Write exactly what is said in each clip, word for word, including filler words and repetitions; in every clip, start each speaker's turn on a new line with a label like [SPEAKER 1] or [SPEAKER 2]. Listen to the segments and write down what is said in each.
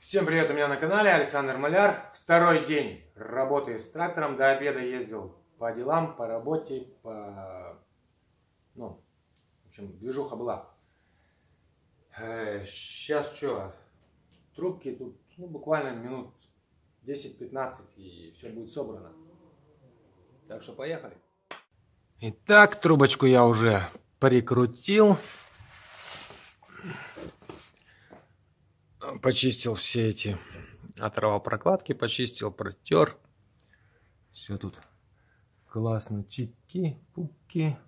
[SPEAKER 1] Всем привет, у меня на канале Александр Маляр. Второй день работы с трактором. До обеда ездил по делам, по работе, по... Ну, в общем, движуха была. Сейчас что, трубки тут, ну, буквально минут десять-пятнадцать и все будет собрано. Так что поехали. Итак, трубочку я уже прикрутил. Почистил все эти, оторвал прокладки, почистил, протер. Все тут классно, чики, пупки.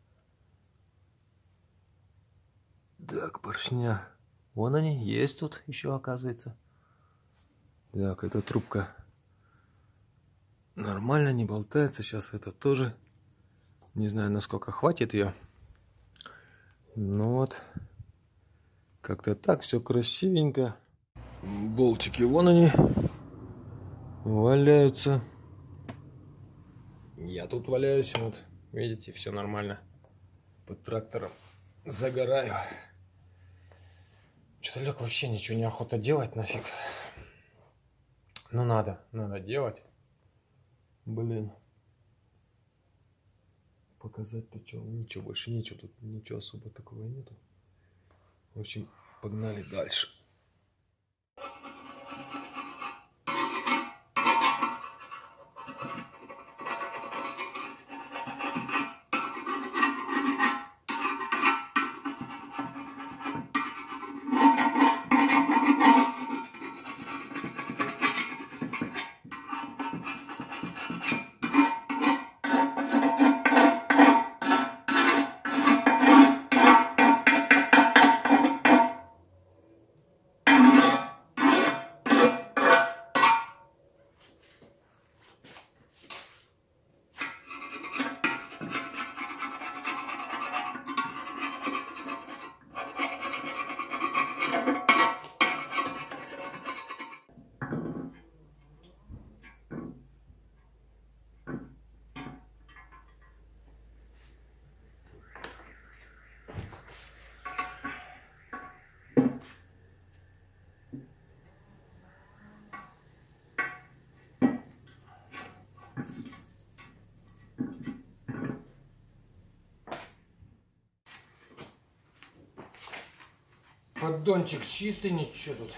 [SPEAKER 1] Так, поршня. Вон они, есть тут еще, оказывается. Так, эта трубка нормально, не болтается. Сейчас это тоже. Не знаю, насколько хватит ее. Ну вот. Как-то так, все красивенько. Болтики, вон они. Валяются. Я тут валяюсь, вот. Видите, все нормально. Под трактором загораю. Что-то лег, вообще ничего неохота делать, нафиг. Ну надо, надо делать. Блин. Показать-то что? Ничего, больше ничего. Тут ничего особо такого нету. В общем, погнали дальше. Поддончик чистый, ничего тут.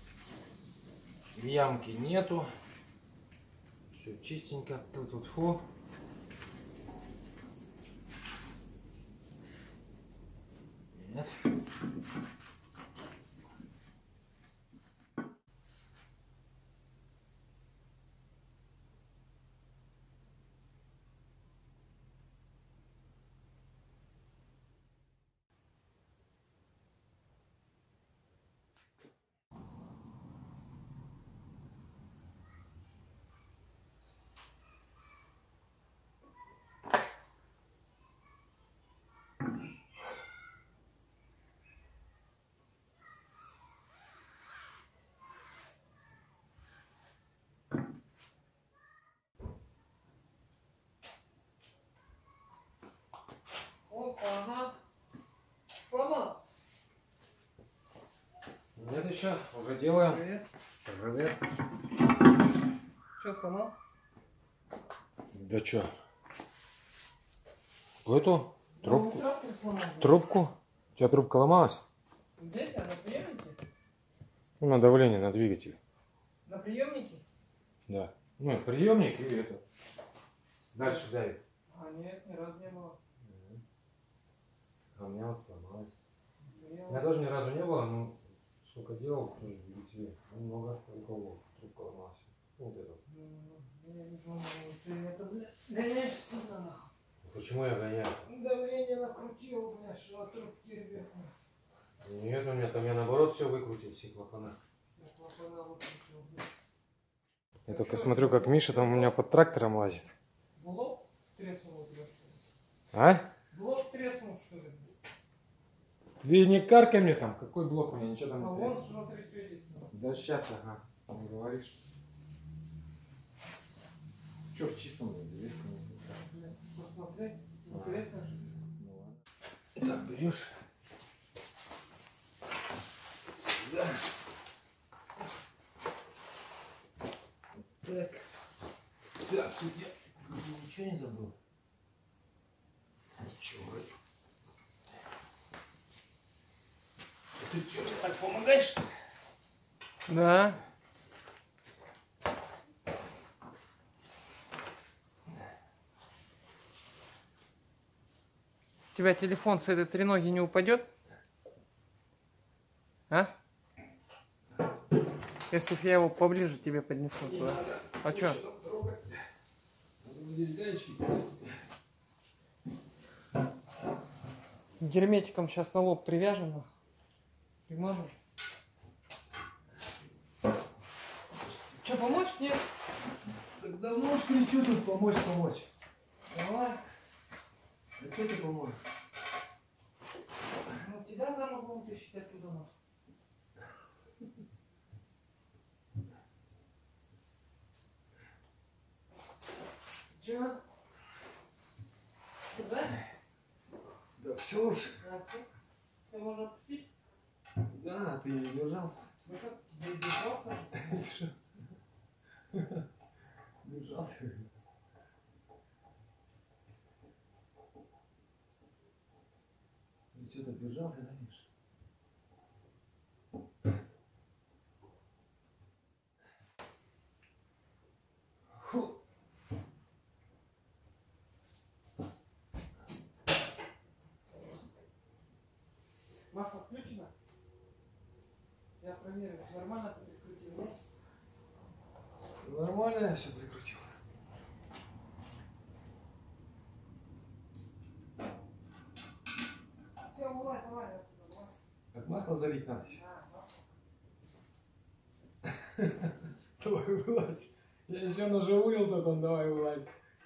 [SPEAKER 1] Ямки нету. Все чистенько. Тут вот фу. Нет.
[SPEAKER 2] Ага. Сломал?
[SPEAKER 1] Нет еще, уже делаю.
[SPEAKER 2] Привет.
[SPEAKER 1] Привет.
[SPEAKER 2] Что, сломал?
[SPEAKER 1] Да что? Эту трубку?
[SPEAKER 2] Ну, трактор сломал.
[SPEAKER 1] Трубку? У тебя трубка ломалась?
[SPEAKER 2] Здесь, а на приемнике?
[SPEAKER 1] Ну, на давление, на двигатель.
[SPEAKER 2] На приемнике?
[SPEAKER 1] Да. Ну, приемник и это. Дальше давит.
[SPEAKER 2] А нет, ни разу не было.
[SPEAKER 1] А у меня вот сломалась.
[SPEAKER 2] Я...
[SPEAKER 1] У меня тоже ни разу не было, но сколько делал, тоже двигателей. Много рукавов, трубка ломалась. Вот это.
[SPEAKER 2] Я вижу, ты это, блядь, гоняешь сильно нахуй.
[SPEAKER 1] Почему я гоняю?
[SPEAKER 2] Давление накрутил, блядь, что от трубки ребят.
[SPEAKER 1] Нет, у меня там я наоборот все выкрутил, все клапана.
[SPEAKER 2] Я клапана выкрутил, блядь.
[SPEAKER 1] Я только смотрю, как Миша там у меня под трактором лазит.
[SPEAKER 2] Блок треснул у тебя, что ли?
[SPEAKER 1] А?
[SPEAKER 2] Блок треснул, что ли?
[SPEAKER 1] Ты не каркай мне там, какой блок у меня, ничего там
[SPEAKER 2] А
[SPEAKER 1] не
[SPEAKER 2] вон
[SPEAKER 1] трясет.
[SPEAKER 2] смотри, светится.
[SPEAKER 1] Да сейчас, ага, не говоришь. Че в чистом, завеска нет.
[SPEAKER 2] Посмотри, интересно же.
[SPEAKER 1] Ну ладно. Так, берешь. Сюда. Так. Так, тут я ничего не забыл. Ничего вроде. Ты что, мне так помогаешь, что ли? Да.
[SPEAKER 2] У тебя телефон с этой треноги не упадет? А? Если я его поближе тебе поднесу
[SPEAKER 1] Не
[SPEAKER 2] туда.
[SPEAKER 1] надо.
[SPEAKER 2] А что?
[SPEAKER 1] Здесь гаечки.
[SPEAKER 2] Герметиком сейчас на лоб привяжем. Примажем. Что, помочь? Нет?
[SPEAKER 1] Так давно уж кричу тут помочь, помочь.
[SPEAKER 2] Давай.
[SPEAKER 1] Да что ты поможешь?
[SPEAKER 2] Ну, тебя за ногу утащить оттуда. Чего? Куда?
[SPEAKER 1] Да все уж.
[SPEAKER 2] А, ты можно отпустить?
[SPEAKER 1] Да, ты не держался.
[SPEAKER 2] Ну как, тебе держался?
[SPEAKER 1] Держался. И что-то держался, да, Миша? Фу.
[SPEAKER 2] Масло включено? Я проверю, нормально ты прикрутил, нет?
[SPEAKER 1] Нормально я все прикрутил.
[SPEAKER 2] Все, вылазь, давай, оттуда, вылазь.
[SPEAKER 1] Так масло залить надо еще.
[SPEAKER 2] А, масло.
[SPEAKER 1] Давай вылазь. Я еще нажаурил только, он давай вылазь.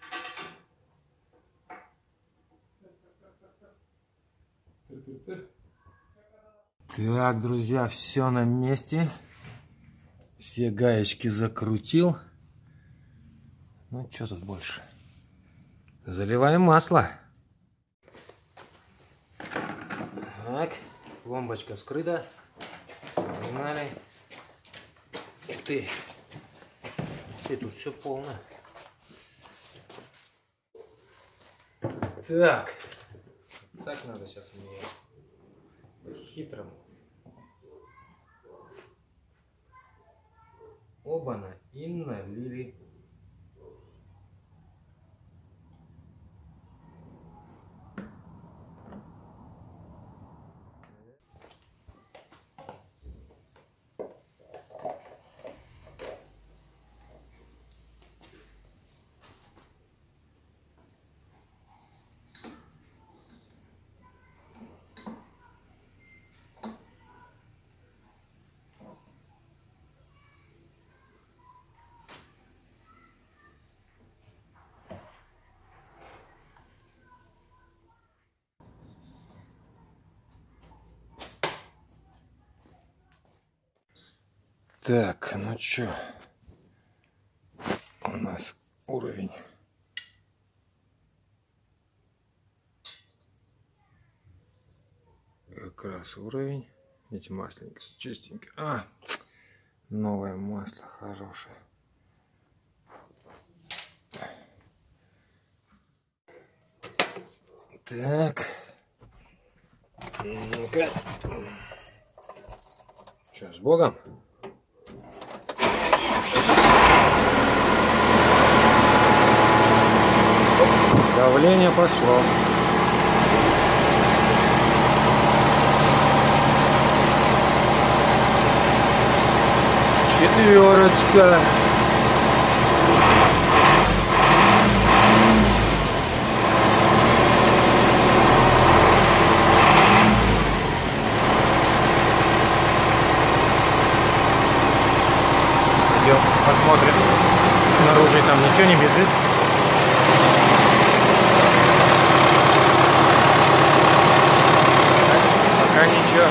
[SPEAKER 1] Так, друзья, все на месте. Все гаечки закрутил. Ну, что тут больше? Заливаем масло. Так, пломбочка вскрыта. Погнали. Ух ты. И тут все полно. Так. Так надо сейчас мне по-хитрому. Оба-на и налили. Так, ну чё, у нас уровень. Как раз уровень. Эти масленькие, чистенькие. А, новое масло хорошее. Так. Ну-ка. Что, с Богом? Давление пошло. Четверочка. Идем, посмотрим. Снаружи там ничего не бежит. Пока ничего.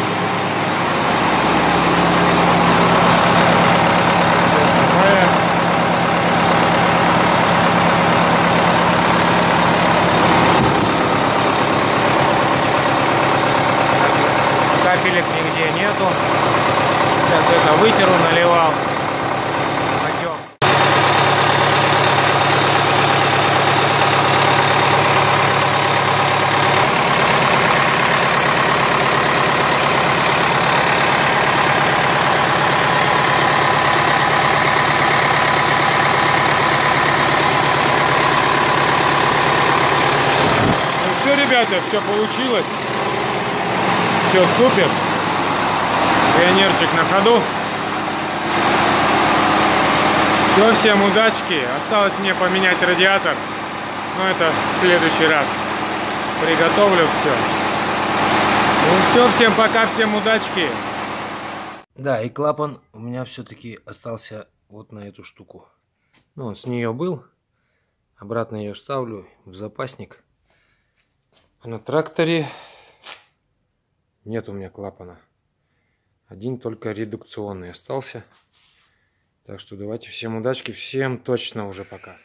[SPEAKER 1] Капелек нигде нету. Сейчас это вытеру, наливал. Пойдем. ребята, все получилось. Все супер. Пионерчик на ходу. Все, всем удачки. Осталось мне поменять радиатор. Но это в следующий раз. Приготовлю все. Ну все, всем пока, всем удачки. Да, и клапан у меня все-таки остался вот на эту штуку. Ну, он с нее был. Обратно ее ставлю в запасник. А на тракторе нет у меня клапана. Один только редукционный остался. Так что давайте всем удачки, всем точно уже пока.